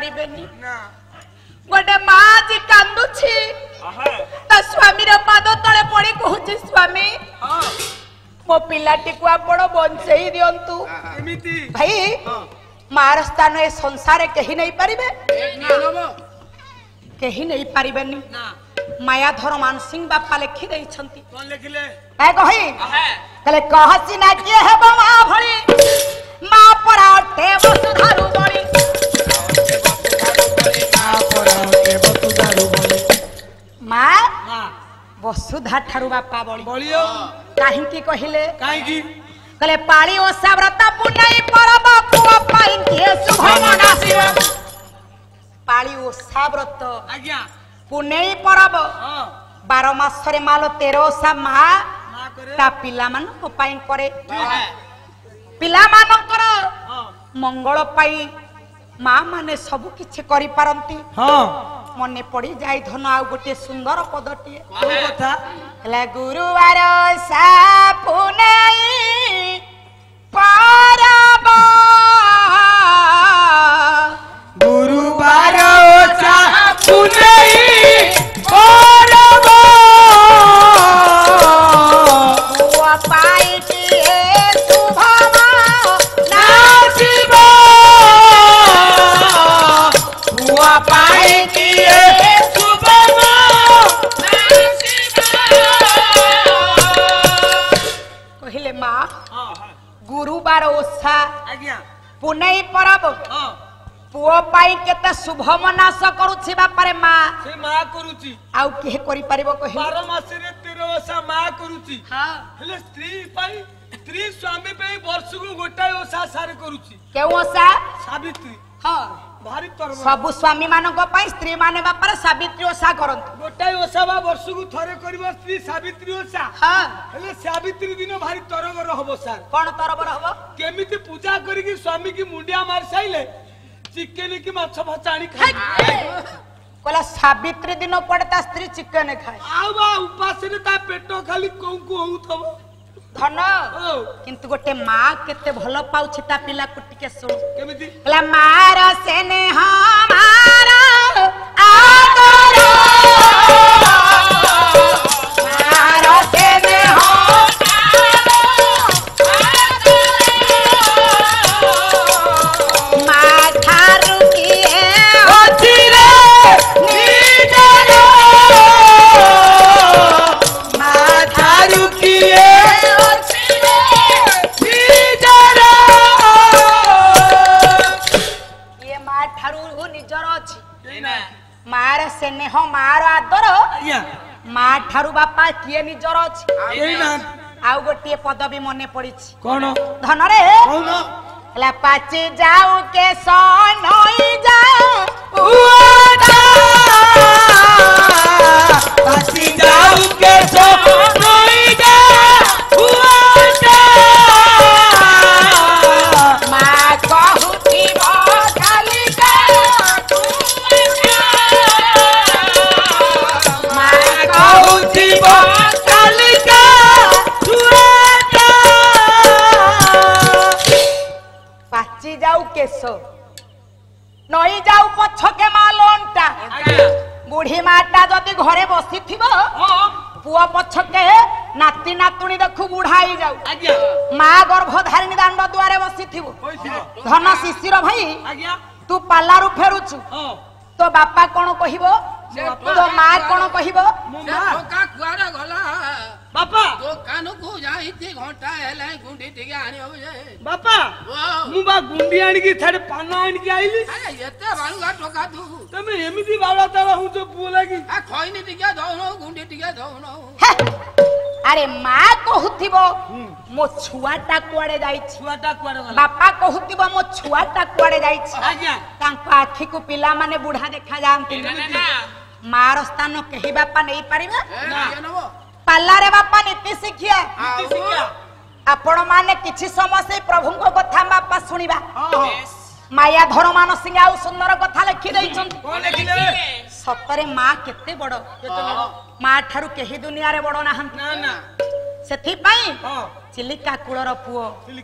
पारिबेनी गोटे माँ जी कांदुछि ता स्वामी रे पाद तले पड़ी कहूछि स्वामी मो पिलाटी को आपण बंचेई दियंतु भाई मार स्थान ए संसार कहीं नहीं पारिबे कहीं नहीं पारिबेनी मायाधर मानसिंह बापा लिखि देई छंती कोन लिखिले ए कहि कले कहछि ना के हेबो मा भली मा पराठे वसुधारु बणी मा वसुधा ठारु बापा बळी बळियो काहे की कहिले काहे की कले पाळी ओसा व्रत पुनई परब पुआ पाइन के शुभ मनासियो पाळी ओसा व्रत आज्ञा पुनई परब 12 मास रे मालो 13 ओसा मा ता पिला मान को पाइन करे पिला मानकर मंगल पाई माँ माने सब किछि करि पारंती मने पड़ी जाई धन आ गोटे सुंदर पदटी कथा हला गुरुवार सापुनई परब गुरुवार सापुनई परब बुआ पाई के शुभ नासिब बुआ पाई गुरुवार ओसा पुनई परब पुओ पाई केते शुभ मनास करूछि बापारे माँ से माँ करूछि आउ के करि परिबो कहि 12 मास रे 13 ओसा माँ करूछि हां हेले स्त्री पाई स्त्री स्वामी पे वर्ष को गोटाय ओसा सारे करूछि के ओसा सावित्री हां भारी तरब सब स्वामी मानको पाई स्त्री माने बापारे सावित्री ओसा करंत गोटाय ओसा बा वर्ष को थरे करबो स्त्री सावित्री ओसा हां हेले सावित्री दिन भारी तरब रहबो सर कोन तरब रहबो केमिति पूजा करी कि स्वामी की मुंडिया मार साइले चिकन की माछ भचाणी खाए कोला सावित्री दिन पड़ता स्त्री चिकन खाए आ बा उपास रे ता पेटो खाली कोंकु होउथबो धन किंतु गोटे माँ केते भलो पाउछि ता पिला को टिके सुन केमिति कोला मार सेने हमारा आदर मार सेने मार स्नेह मार आदर माँ ठारू बापा किए निजर अछि आउ गोटे पदवी मने पड़ी कोन धन रे हला पाचे जाऊ के सोनई जाऊ पाचे जाऊ के सोनई जाऊ माँ कहूती खाली पाची जाऊ केश नई जाऊ पछके मालंटा बुढ़ी माटा जदि घरे बसी थिबो पुआ पछके नाती नातुणी देखु बुढ़ाई जाऊ माँ गर्भधारिणी दांड दुआरे बसी थिबो धन शिशिर भाई तू पालारू फेरुछु तो बापा कौन कहबो तो माँ कौन कहबो बापा दुकान को जाईती घंटा हेले गुंडी टिके आनी हो जे बापा मु बा गुंडी आनी की थारे पान आनी की आइली अरे एते बालुगा टोका तू तमे एमिदी बाला ताला हूं तो पुओ लागी आ खइनी टिके दउनो गुंडी टिके दउनो अरे माँ कहूथिबो मो छुआटा कुआडे जाईछि छुआटा कुआडे गला बापा कहूथिबो मो छुआटा कुआडे जाईछि आज्ञा तांको आखी को पिला माने बुढ़ा देखा जानती मार स्थान केही बापा नहीं पारिबे ना पाला रे बापा नीति शिक्षा आपण माने किछि समय से प्रभु को कथा बापा सुनिबा माया धर मानसिंह आउ सुंदर कथा लिखि दैछन कोन लिखिले सतरे माँ केते बड़ माँ ठारू केही दुनिया रे बड़ नाहंती ना ना सेथि पई चिलिका कुळर पुओ चिलिका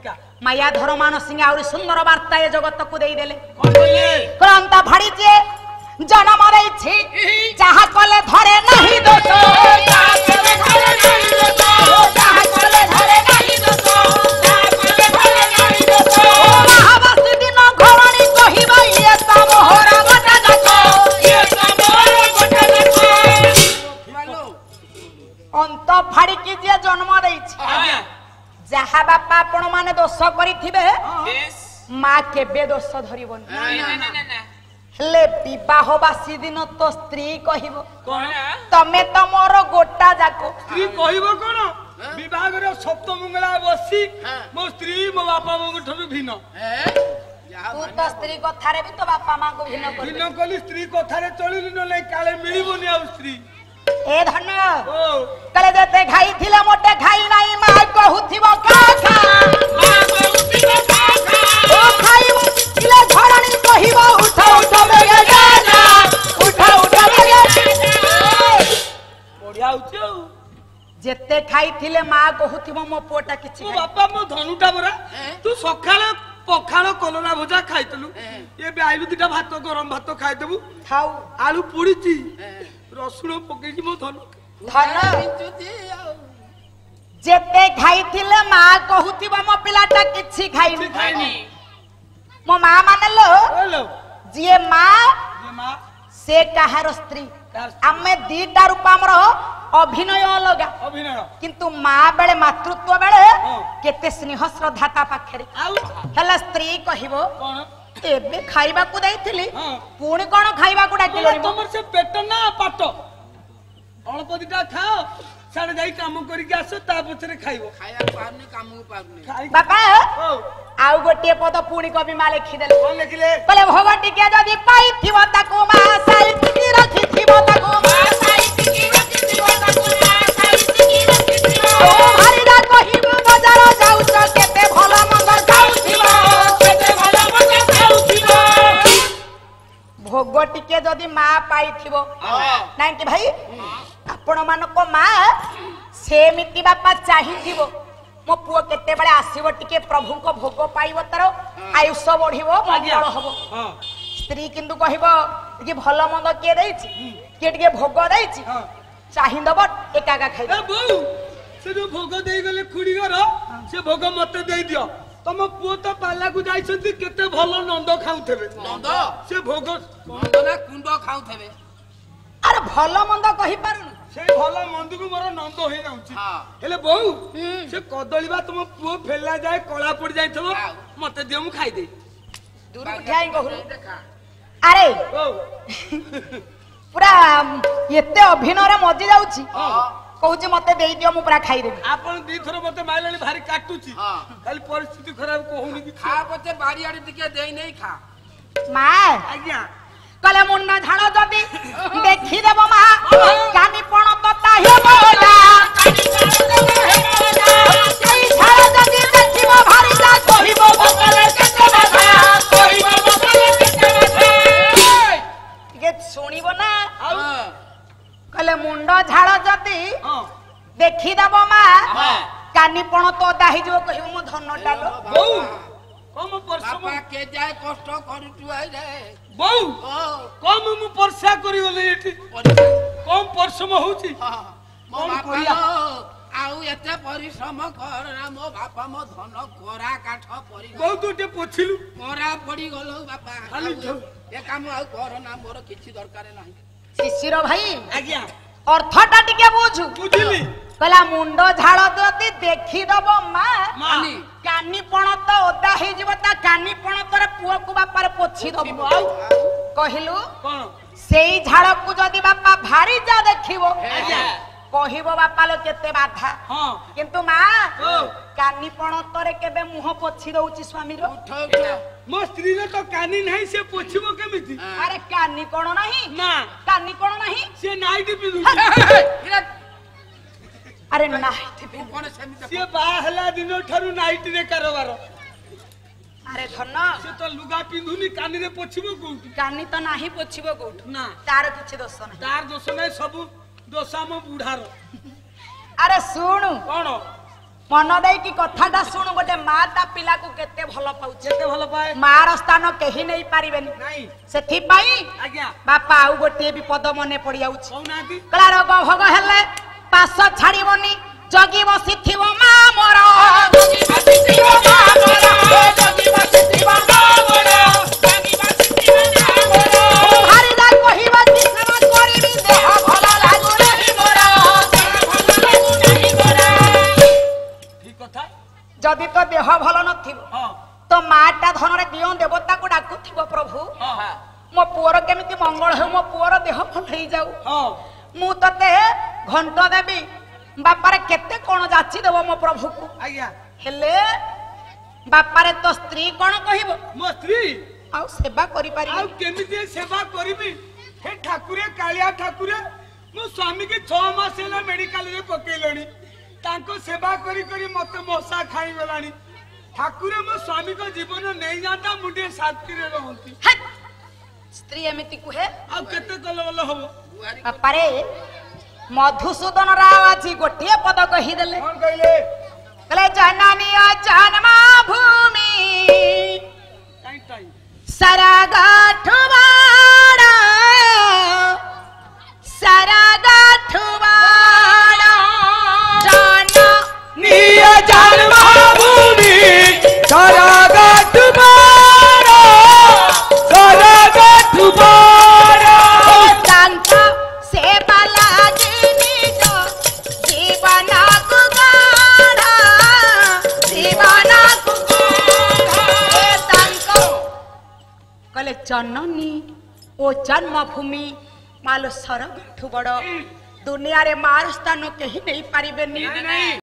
माया धर मानसिंह आउरी सुंदर वार्ता ए जगत को देई देले क्रांता भाड़ी जे जन्म देछि जहा कले धरे नहीं दोष जहा कले धरे नहीं दोष जहा कले धरे नहीं दोष जहा कले धरे नहीं दोष महावासी दिन घरणी कहिबा ये ता मोहरा गोटा जाको ये ता मोहरा गोटा जाको अंत फाड़ी की जे जन्म देछि जहा बापा आपण माने दोष करिथिबे मां केबे दोष धरिबनी हेले विवाह बासी दिन तो स्त्री कहिबो कोन तमे त मोर गोटा जाको स्त्री कहिबो कोन विवाह रे सप्तम मंगला बसी मो स्त्री मो बापा मो ठनु भिन्न तू तो स्त्री कथारे भी तो बापा मां को भिन्न कली स्त्री कथारे चलिलु न ले काले मिलिबोनी आ स्त्री ए धन ओ कले जते खाई थिले मोटे खाई नाही मां कहूथिबो का खा मां कहूथिबो का खा ओ खाई इले धरणी कहिबो उठा उठा बेगे जाना उठा उठा बेगे बढ़िया उठो जते खाई थिले मां कहूथिबो मो पोटा किछि ओ बापा मो धनुटा बरा तू सखाले पखाल कलरा भजा खाइतलु ए बे आइलु दिटा भात गरम भात खाइतबु खाऊ आलू पुड़ीची रसुण पकेकी मो धन जेते खाइथिले मां कहूथिबा मो पिलाटा किछि खाइनी मो मां मानलो जिए मां से कहार स्त्री आमे दीटा रूप हमरो अभिनय अलगा अभिनय किंतु मां बेले मातृत्व बेले केते स्नेह श्रद्धा ता पाखरे हला स्त्री कहिबो कोन एबे खाइबा को दैथिली पुणी कोन खाइबा को डाकिलो तमर से पेट ना पाट अल्प दिटा खाओ साडे जाई काम करी के आसो ता पछरे खाइबो खाया पारनी काम को पारनी बापा आउ गोटे पद पुणी कवि मा लिखि देले कोन लिखिले कहले भगवती के जदी पाई थिबो ताको मा साई टिकी रखि थिबो ताको मा साई टिकी रखि थिबो ताको मा साई टिकी रखि थिबो ओ हरिदा कहिबो बजार जाउ त केते भलो मंद जाउ थिबो केते भलो मंद जाउ थिबो भगवती के जदी मा पाई थिबो नाइ कि भाई आपण मान को मा सेमिति बापा चाहि थिबो मो पुओ केते बळे आसीबो टिके प्रभु को भोग पाइबो तार आयुष बढ़िबो मंगल हबो स्त्री किंतु कहिबो कि भलो मंद के दैछि के टिके भोग दैछि चाहि दबो एकागा खाइ ए बौ से जो भोग देई गले खुडी घर से भोग मते देई दियो तम पुओ तो पाला को जाइछंती केते भलो नंद खाउथेबे नंद से भोग नंद ना कुंड खाउथेबे अरे भलो मंद कहि पारुनु से भलो मंद को मोर नंद होई जाउची हेले बहु से कदलीबा तुम पुओ फेला जाए कळा पड़ी जाइथबो मते दियो मु खाइ दे दूर उठाई कहू अरे पूरा एते अभिनय रे मजी जाउची कहूची मते देई दियो मु पूरा खाइ देबी आपन दी थरो मते माइलानी भारी काटुची खाली परिस्थिति खराब कहूनी कि खा पते बारी आडी दिके देई नै खा मां आज्ञा कले मुन्ना झाड़ जदी देखि देबो मा कानी पण तो ताहे बोला कानी पण तो ताहे बोला सेई झाड़ जदी देखिबो भारी जा कहिबो बकले केते बाधा कहिबो बकले केते बाधा के सुनिबो ना कले मुंडा झाड़ जदी देखि देबो मा कानी पण तो दाही जो कहिबो मो धन डालो बौ कम परसम के जाय कष्ट करितु आइ रे बौ कम मु परसा करी ओले एठी कम परसम होउची कम करिया आउ एते परिश्रम कर ना मो बापा मो धन कोरा काठ परी बौ तोटे पोछिलु कोरा पड़ी गलो बापा खाली ए काम आउ कर ना मोर किछि दरकार नाही शिशिर भाई आज्ञा अर्थटा टिके बुझु बुझिली कला मुंडो झाड़ जदी देखि दबो मां कानी पण तो ओदा हे जीव ता कानी पण तोर पुओ को बापार पोछि दबो कहिलु कोन सेई झाड़ को जदी बापा भारी जा देखिबो कहिबो बापा लो केते बाधा हां किंतु मां कानी पण तोरे केबे मुह पोछि दउची स्वामी रो मो स्त्री रे तो कानी नाही से पोछिबो केमिति अरे कानी कोन नाही ना कानी कोन नाही से नाइटी पिलु अरे नाइटी पिलु कोन सेमिति से बाहला दिनो ठरु नाइटी रे कारोबार अरे धन से तो लुगा पिंधुनी कानी रे पोछिबो कोउठी कानी तो नाही पोछिबो कोउठ ना तार किछि दोष नाही तार दोष नै सब दोष हम बुढार अरे सुनु कोन मन दे कि कथाटा शुणु गोटे माँ ता पिला को केते भल पाउछे केते भल पाए मार स्थान केही नहीं पारिबेनी नहीं सेथि पई आज्ञा बापा आउ गोटे विपद मने पड़ी आउछ कौनाती कला रोग भोग हेले पास छाड़ीबनी जगी बसिथिव मा मोर जगी बसिथिव मा मोर जगी बसिथिव मा मोर जगी बसिथिव मा मोर हरि दा कहिबा कि सेवा करिबी देह भल लागु नहीं मोर देह भल लागु नहीं मोर ठीक कथा जदी तो देह भल नथिव हां तो माटा धन रे दियो देवता को डाकुथिव प्रभु हां मो पुअर केमिति मंगल हो मो पुअर देह भल होई जाऊ हां मु तते घंटा देबी बापारे केते कोन जाची देबो मो प्रभु को आज्ञा हेले बापारे तो स्त्री कोन कहिबो मो स्त्री आ सेवा करि पारि आ केमिति सेवा करिबी हे ठाकुरे कालिया ठाकुरे मो स्वामी के 6 मास हेला मेडिकल रे पकेलणी तांको सेवा करी करी मते मसा खाई गलानी ठाकुरे मो स्वामी को जीवन नहीं जाता मुडे शांति रे रहंती स्त्री एमिति कुहे आ केते कल बल हो बापारे मधुसूदन राव आज गोटे पद कहि देले कोन कहले कले जननी जन्मा भूमि टाइम टाइम सारा गाठवाड़ा जननी जन्मा भूमि सारा गाठवाड़ा तांका सेवा लागी निज जीवन को गाढ़ा जीवन को गाढ़ा तांका कले जननी ओ जन्मभूमि मालो सरगठु बड़ दुनिया रे मार स्थान केही नहीं पारिबेनी।